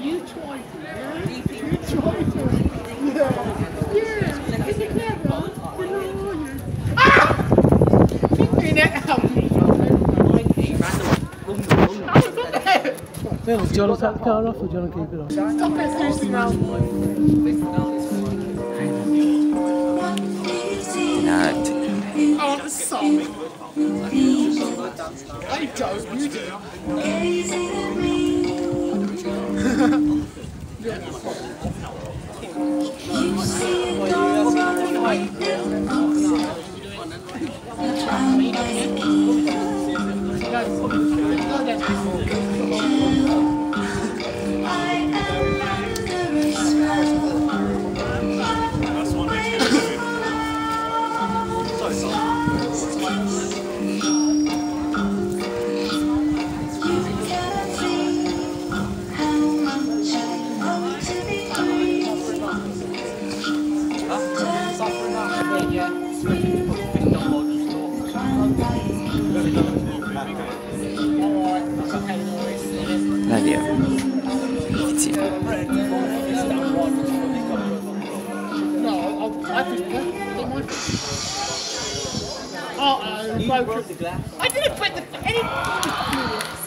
You tried to, yeah? You tried to. Yeah. Yeah. Is it clever? Ah! In it out. Do you want to take the car off or do you want to keep it on? Stop it, seriously now. Oh, the song. I don't, you do. L'allure. Effectivement. No, I think I didn't put the any.